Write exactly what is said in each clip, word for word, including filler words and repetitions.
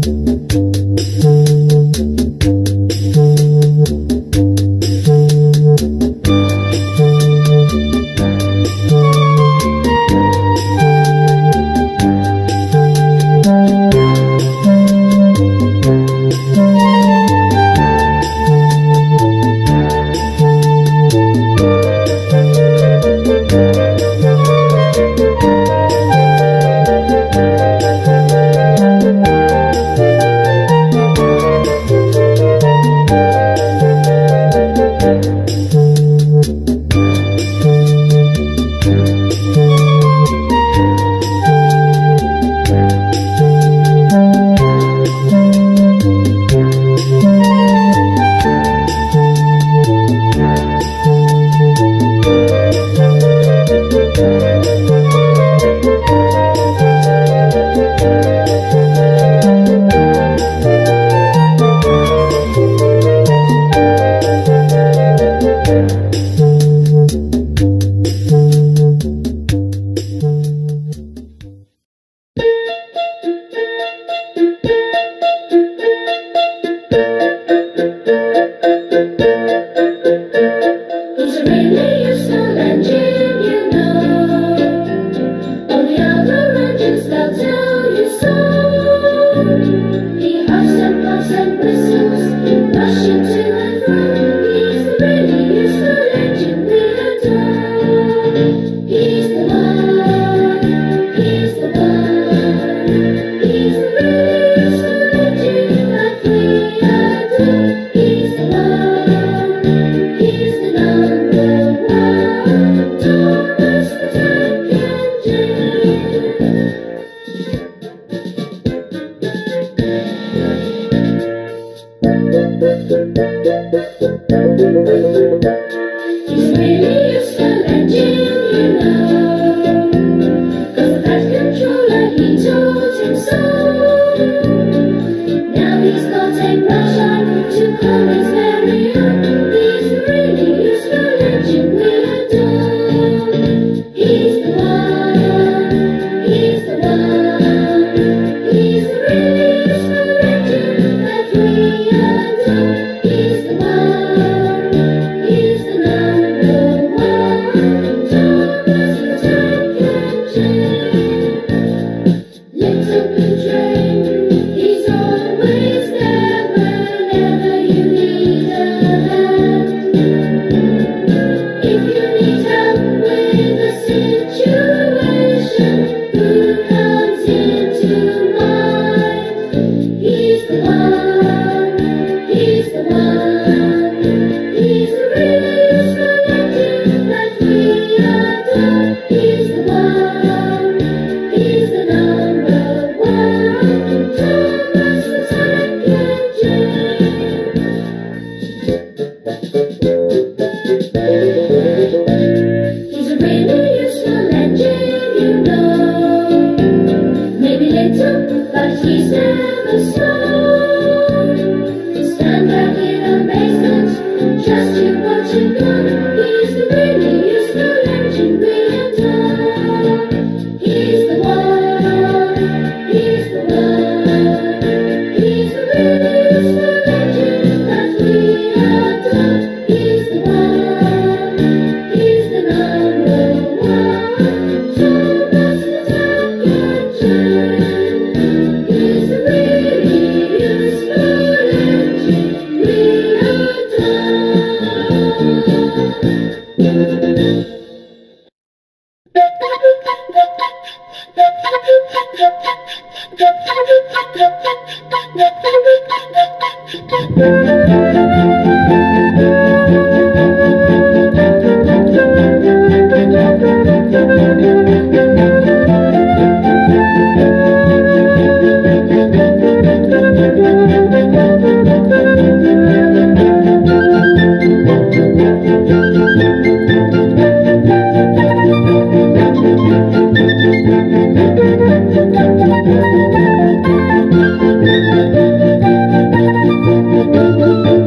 Thank you.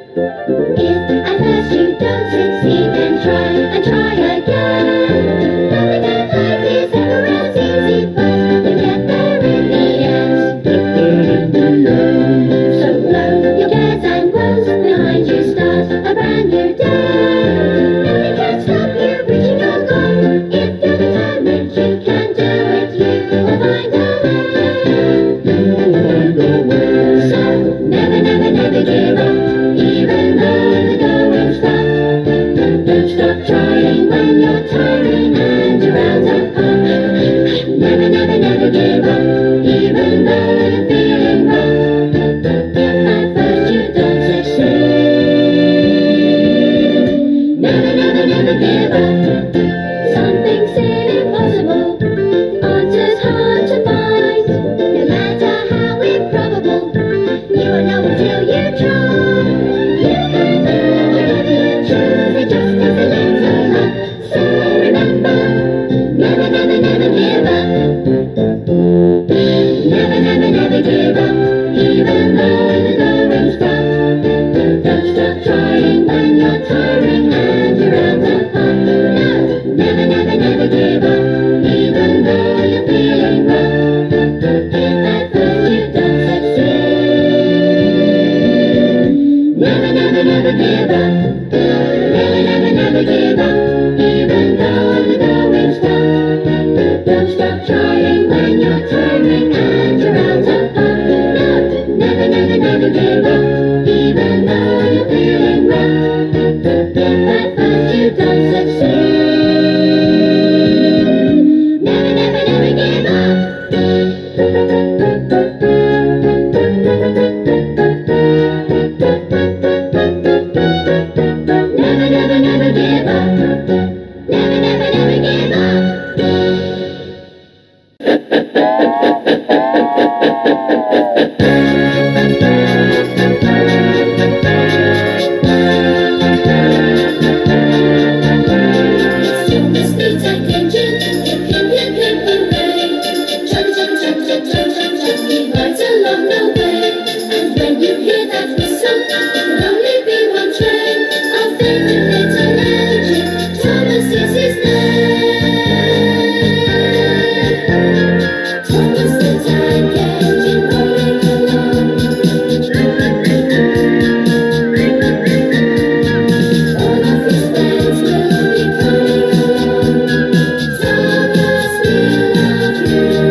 If at first you don't succeed, then try and try again. Nothing in life is ever as easy, but you get there in the end. Get there in the end. So blow your cares and woes behind you, start a brand new day. Nothing can stop you reaching your goal. If you're determined, you can do it. You will find a way. You will find a way. So never, never, never give up, even though the going's tough. Don't stop trying when you're tiring and you're out of punch. Never, never, never give up, even though you're feeling rough. If at first you don't succeed, never, never, never give up. Some things seem impossible, answers hard to find. No matter how improbable, you won't know until you try. You can do whatever you choose, it just takes a little luck. So remember, never, never, never give up. Never, never, never give up, even though the going's tough. Don't stop trying when you're tiring and you're out of punch. No, never, never, never give up, even though you're feeling rough. If at first you don't succeed, never, never, never give up. Never, never, never give up, even though the going's tough. Don't stop trying when you're tiring and you're out of punch. No, never, never, never give up, even though you're feeling rough. If at first you don't succeed, never, never, never give up. Never, never, never give up. Never, never, never give up. Still the streets are changing, hip, hip, hip, hip, hooray. Chug, chug, chug, chug, chug, chug, chug, he rides along the way. And when you hear that whistle, it can only be one train. Our favorite little engine, Thomas is his name. Thomas the tank engine rolling along. All of his friends will be coming along. Thomas, we love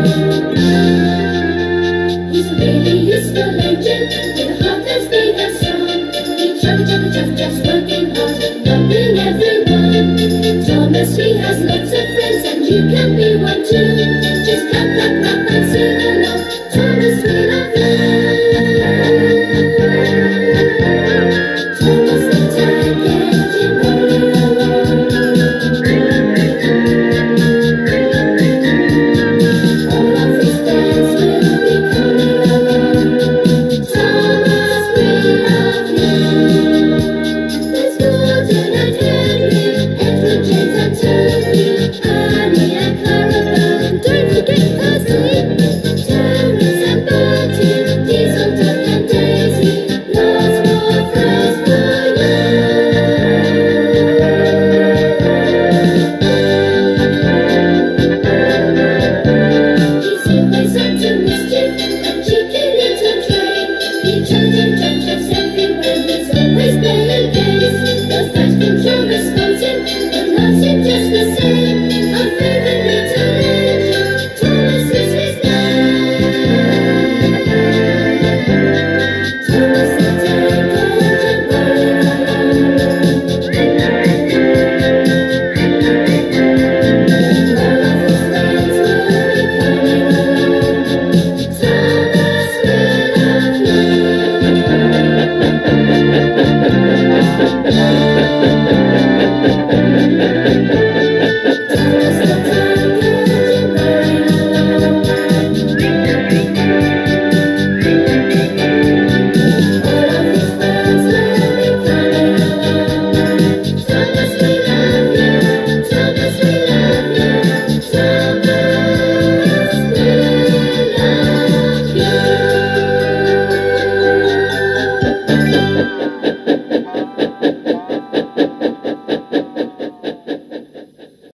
you. He's a really useful engine with a heart as big as strong. He chugga chugga chuff chuffs working hard, helping everyone. Thomas, he has lots of friends, and you can be